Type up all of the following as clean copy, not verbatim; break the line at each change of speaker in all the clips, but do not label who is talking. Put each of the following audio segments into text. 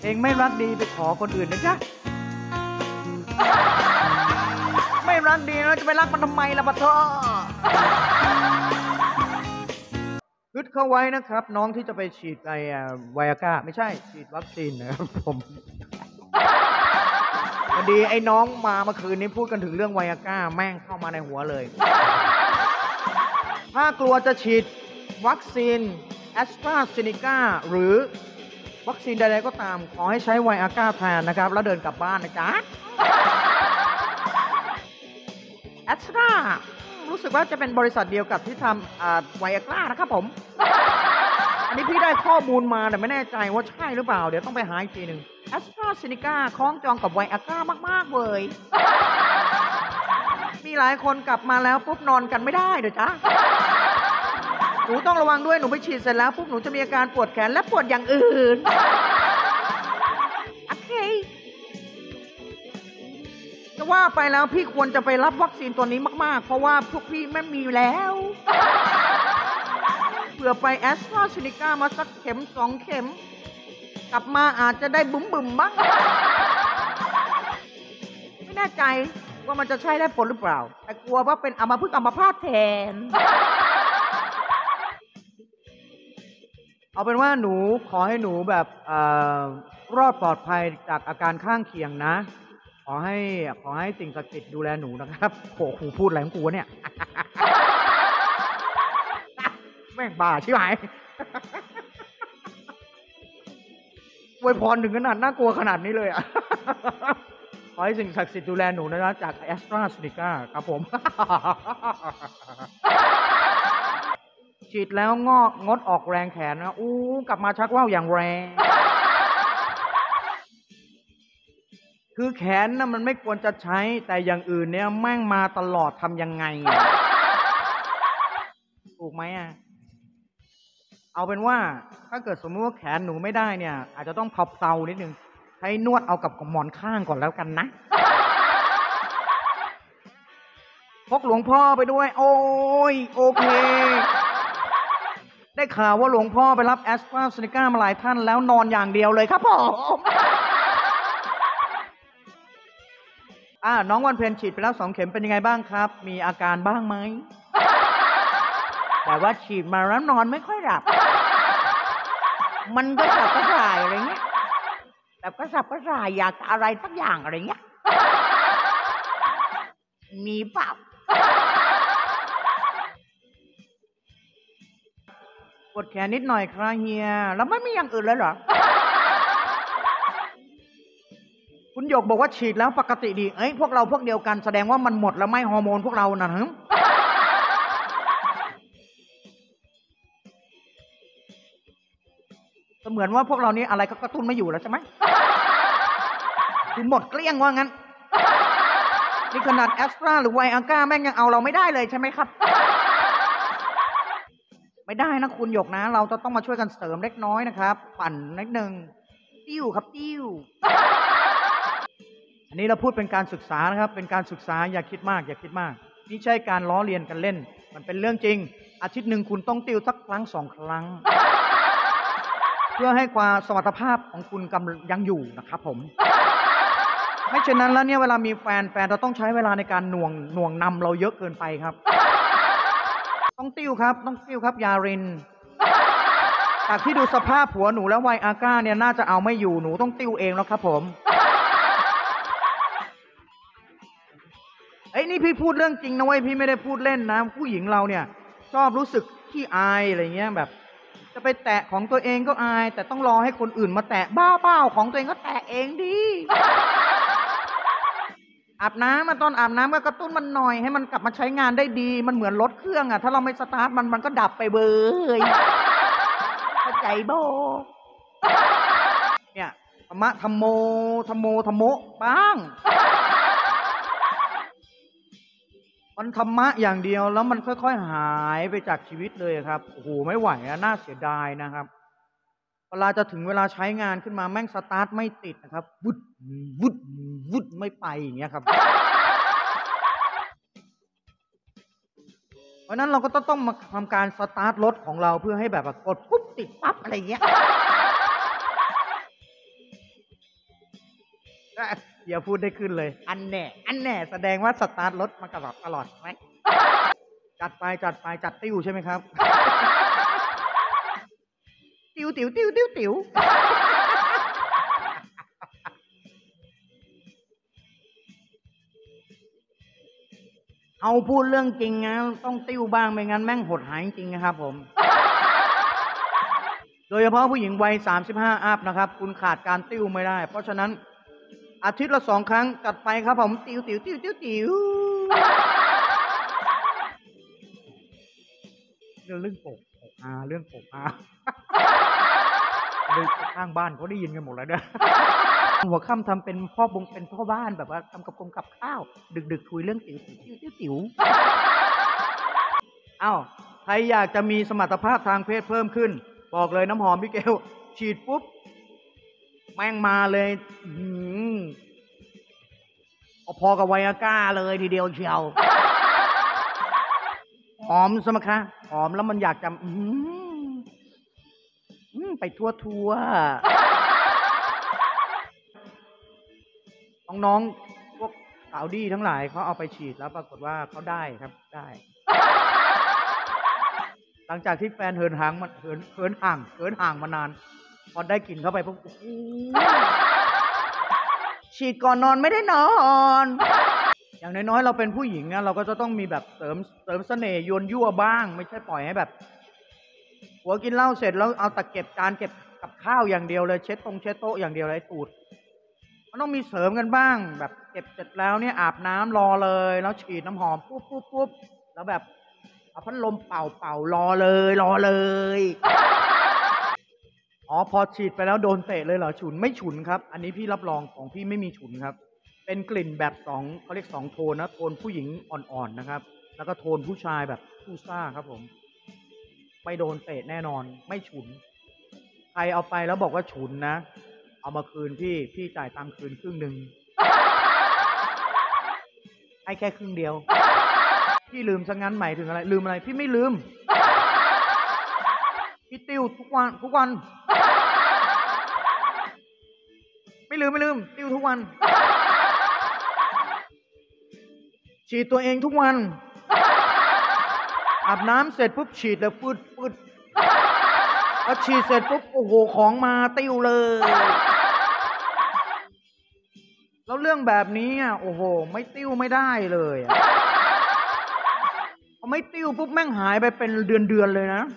เองไม่รักดีไปขอคนอื่นนะจ๊ะไม่รักดีแล้วจะไปรักมันทำไมล่ะปะเธอฮึดเข้าไว้นะครับน้องที่จะไปฉีดไวอาก้าไม่ใช่ฉีดวัคซีนนะครับผมพอดีไอ้น้องมาเมื่อคืนนี้พูดกันถึงเรื่องไวอาก้าแม่งเข้ามาในหัวเลยถ้ากลัวจะฉีดวัคซีนแอสตราเซเนกาหรือวัคซีนใดๆก็ตามขอให้ใช้ไวอาก้าแทนนะครับแล้วเดินกลับบ้านนะจ๊ะแอสตรารู้สึกว่าจะเป็นบริษัทเดียวกับที่ทำไวอาก้านะครับผมอันนี้พี่ได้ข้อมูลมาแต่ไม่แน่ใจว่าใช่หรือเปล่าเดี๋ยวต้องไปหาอีกทีหนึ่งแอสตราเซเนกาคล้องจองกับไวอาก้ามากๆเลยมีหลายคนกลับมาแล้วปุ๊บนอนกันไม่ได้เดี๋ยวจ้ะหนูต้องระวังด้วยหนูไปฉีดเสร็จแล้วปุ๊บหนูจะมีอาการปวดแขนและปวดอย่างอื่นโอเคจะว่าไปแล้วพี่ควรจะไปรับวัคซีนตัวนี้มากๆเพราะว่าพวกพี่ไม่มีแล้วเผื่อไปแอสตราเซเนกามาสักเข็ม2 เข็มกลับมาอาจจะได้บุ๋มบ้างไม่แน่ใจว่ามันจะใช้ได้ผลหรือเปล่าแต่กลัวว่าเป็นอัมพฤกษ์อัมพาตแทนเอาเป็นว่าหนูขอให้หนูแบบรอดปลอดภัยจากอาการข้างเคียงนะขอให้สิ่งศักดิ์สิทธิ์ดูแลหนูนะครับโหครูพูดอะไรของกูเนี่ยแม่งบ้าใช่ไหมอวยพรถึงขนาดน่ากลัวขนาดนี้เลยอ่ะขอให้สิ่งศักดิ์สิทธิ์ดูแลหนูนะจากแอสตราเซเนกาครับผมฉีดแล้วงดออกแรงแขนนะกลับมาชักว่าวอย่างแรงคือแขนนะมันไม่ควรจะใช้แต่อย่างอื่นเนี่ยแม่งมาตลอดทำยังไงถูกไหมอ่ะเอาเป็นว่าถ้าเกิดสมมติว่าแขนหนูไม่ได้เนี่ยอาจจะต้องเผานิดนึงให้นวดเอากับหมอนข้างก่อนแล้วกันนะพกหลวงพ่อไปด้วยโอ้ยโอเคได้ข่าวว่าหลวงพ่อไปรับแอสตราเซเนกามาหลายท่านแล้วนอนอย่างเดียวเลยครับผมน้องวันเพ็ญฉีดไปแล้ว2 เข็มเป็นยังไงบ้างครับมีอาการบ้างไหมแต่ว่าฉีดมาแล้วนอนไม่ค่อยหลับมันก็สับกระส่ายอะไรเงี้ยแบบก็สับกระส่ายอยากอะไรสักอย่างอะไรเงี้ยมีเปล่าปวดแขนนิดหน่อยครับเฮียแล้วไม่มีอย่างอื่นเลยเหรอคุณหยกบอกว่าฉีดแล้วปกติดีพวกเราพวกเดียวกันแสดงว่ามันหมดแล้วไม่ฮอร์โมนพวกเรานะฮะเสมือนว่าพวกเรานี้อะไรก็กระตุ้นไม่อยู่แล้วใช่ไหมคือหมดเกลี้ยงว่างั้นนี่ขนาดแอสตราหรือไวอาก้าแม่งยังเอาเราไม่ได้เลยใช่ไหมครับไม่ได้นะคุณหยกนะเราจะต้องมาช่วยกันเสริมเล็กน้อยนะครับปั่นนิดนึงติ้วครับติ้วอันนี้เราพูดเป็นการศึกษานะครับเป็นการศึกษาอย่าคิดมากนี่ใช่การล้อเลียนกันเล่นมันเป็นเรื่องจริงอาทิตย์หนึ่งคุณต้องติ้วสักครั้ง2 ครั้งเพื่อให้ความสมรรถภาพของคุณกำลังยังอยู่นะครับผมไม่เช่นนั้นแล้วเนี่ยเวลามีแฟนเราต้องใช้เวลาในการหน่วงนำเราเยอะเกินไปครับต้องติ้วครับยารินจากที่ดูสภาพผัวหนูแล้วไวอาก้าเนี่ยน่าจะเอาไม่อยู่หนูต้องติ้วเองแล้วครับผมนี่พี่พูดเรื่องจริงนะเว้ยพี่ไม่ได้พูดเล่นนะผู้หญิงเราเนี่ยชอบรู้สึกขี้อายอะไรเงี้ยแบบจะไปแตะของตัวเองก็อายแต่ต้องรอให้คนอื่นมาแตะบ้าเปล่าของตัวเองก็แตะเองดิอาบน้ำตอนอาบน้ำก็กระตุ้นมันหน่อยให้มันกลับมาใช้งานได้ดีมันเหมือนรถเครื่องถ้าเราไม่สตาร์ทมันก็ดับไปเบยเข้าใจโบเนี่ยธรรมะธรรมโมบ้างมันธรรมะอย่างเดียวแล้วมันค่อยๆหายไปจากชีวิตเลยครับโอ้โหไม่ไหวน่าเสียดายนะครับเวลาจะถึงเวลาใช้งานขึ้นมาแม่งสตาร์ทไม่ติดนะครับวุดไม่ไปอย่างเงี้ยครับเพราะนั้นเราก็ต้องมาทำการสตาร์ทรถของเราเพื่อให้แบบกดปุ๊บติดปั๊บอะไรเงี้ยอย่าพูดได้ขึ้นเลย อันแน่แสดงว่าสตาร์ทรถมาตลอดไหมจัดไปจัดติ้วใช่ไหมครับ ติ๋วเอาพูดเรื่องจริงนะต้องติ้วบ้างไม่งั้นแม่งหดหายจริงนะครับผม โดยเฉพาะผู้หญิงวัย35อัพนะครับคุณขาดการติ้วไม่ได้เพราะฉะนั้นอาทิตย์ละ2 ครั้งจัดไปครับผมติ้วเรื่องโปกเรื่องโปกเรื่องข้างบ้านเขาได้ยินกันหมดแล้วเนี่ยหัวค่ำทำเป็นพ่อบ้านแบบว่าทำกับข้าวดึกคุยเรื่องติ๋วเอ้าใครอยากจะมีสมรรถภาพทางเพศเพิ่มขึ้นบอกเลยน้ำหอมพี่เกลฉีดปุ๊บแม่งมาเลยพอกับไวอาก้าเลยทีเดียวเชียวหอมสมคะหอมแล้วมันอยากจะไปทั่วน้องๆพวกสาวดี้ทั้งหลายเขาเอาไปฉีดแล้วปรากฏว่าเขาได้ครับได้หลังจากที่แฟนเหินห่างมานานพอได้กลิ่นเข้าไปปุ๊บฉีดก่อนนอนไม่ได้นอนอย่างน้อยๆเราเป็นผู้หญิงนะเราก็จะต้องมีแบบเสริมเสน่ห์ยวนยั่วบ้างไม่ใช่ปล่อยให้แบบหัวกินเหล้าเสร็จแล้วเอาตะเก็บจานเก็บกับข้าวอย่างเดียวเลยเช็ดโต๊ะอย่างเดียวเลยตูดมันต้องมีเสริมกันบ้างแบบเก็บเสร็จแล้วเนี่ยอาบน้ำรอเลยแล้วฉีดน้ำหอมปุ๊บแล้วแบบเอาพัดลมเป่ารอเลยอ๋อพอฉีดไปแล้วโดนเตะเลยเหรอฉุนไม่ฉุนครับอันนี้พี่รับรองของพี่ไม่มีฉุนครับเป็นกลิ่นแบบเขาเรียก2 โทนนะโทนผู้หญิงอ่อนๆนะครับแล้วก็โทนผู้ชายแบบผู้ซ่าครับผมไม่โดนเตะแน่นอนไม่ฉุนใครเอาไปแล้วบอกว่าฉุนนะเอามาคืนพี่จ่ายตังค์คืนครึ่งนึงให้แค่ครึ่งเดียวพี่ลืมซะงั้นหมายถึงอะไรลืมอะไรพี่ไม่ลืมพี่ติ้วทุกวันไม่ลืมติ้วทุกวันฉีดตัวเองทุกวันอาบน้ำเสร็จปุ๊บฉีดเลยฟืดพอฉีดเสร็จปุ๊บโอ้โหของมาติ้วเลยแล้วเรื่องแบบนี้โอ้โหไม่ติ้วไม่ได้เลยพอไม่ติ้วปุ๊บแม่งหายไปเป็นเดือนเลยนะ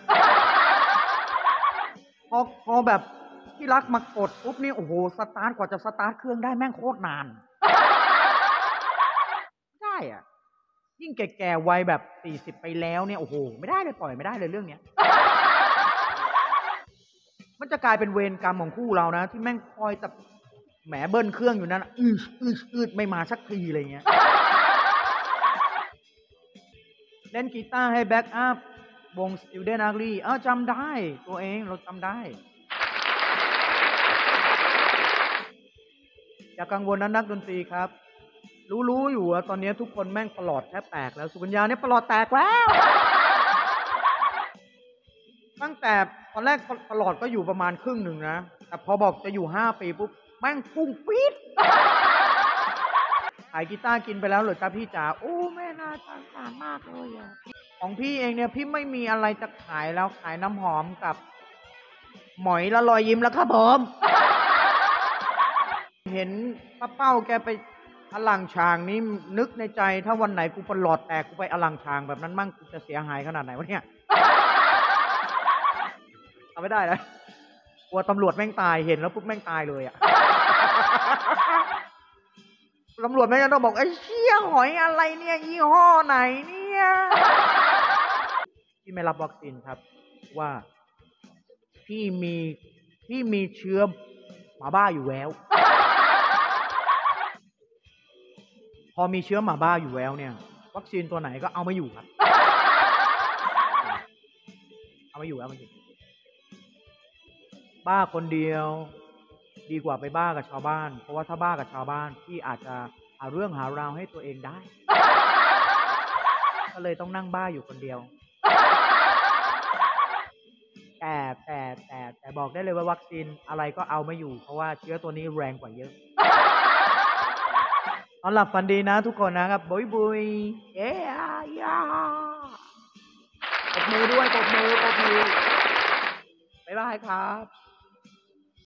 พอแบบที่รักมากดปุ๊บนี่โอ้โหสตาร์ทกว่าจะสตาร์ทเครื่องได้แม่งโคตรนานได้ยิ่งแก่ๆวัยแบบ40ไปแล้วเนี่ยโอ้โหไม่ได้เลยปล่อยไม่ได้เลยเรื่องเนี้ยมันจะกลายเป็นเวรกรรมของคู่เรานะที่แม่งคอยแต่แหมเบิ้ลเครื่องอยู่นั้นอืดไม่มาสักทีอะไรเงี้ยเล่นกีตาร์ให้แบ็กอัพวง Student Ugly จำได้ตัวเองเราจำได้อย่ากังวลนะนักดนตรีครับรู้อยู่ว่าตอนนี้ทุกคนแม่งประหลอดแทบแตกแล้วสุกัญญาเนี่ยประหลอดแตกแล้วตั้งแต่ตอนแรกประหลอดก็อยู่ประมาณครึ่งหนึ่งนะแต่พอบอกจะอยู่5 ปีปุ๊บแม่งพุ่งปี๊ดขายกีตาร์กินไปแล้วเหรอจ๊ะพี่จ๋าโอ้แม่น่าสงสารมากเลยของพี่เองเนี่ยพี่ไม่มีอะไรจะขายแล้วขายน้ำหอมกับหมอยละรอยยิ้มแล้วครับผมเห็นป้าเป้าแกไปอลังชางนี้นึกในใจถ้าวันไหนกูประหลอดแตกกูไปอลังชางแบบนั้นมั่งกูจะเสียหายขนาดไหนวะเนี่ยเอาไม่ได้เลยกลัวตำรวจแม่งตายเห็นแล้วปุ๊บแม่งตายเลยตำรวจแม่งต้องบอกไอ้เชี่ยหอยอะไรเนี่ยยี่ห้อไหนเนี่ยพี่ไม่รับวัคซีนครับว่าพี่มีเชื้อหมาบ้าอยู่แล้วพอมีเชื้อหมาบ้าอยู่แล้วเนี่ยวัคซีนตัวไหนก็เอาไม่อยู่ครับเอาไม่อยู่บ้าคนเดียวดีกว่าไปบ้ากับชาวบ้านเพราะว่าถ้าบ้ากับชาวบ้านพี่อาจจะหาเรื่องหาราวให้ตัวเองได้ก็เลยต้องนั่งบ้าอยู่คนเดียวแต่บอกได้เลยว่าวัคซีนอะไรก็เอาไม่อยู่เพราะว่าเชื้อตัวนี้แรงกว่าเยอะนอนหลับฝันดีนะทุกคนนะครับบุยบุยเอ้ยาปรบมือด้วยปรบมือบ๊ายบายครับ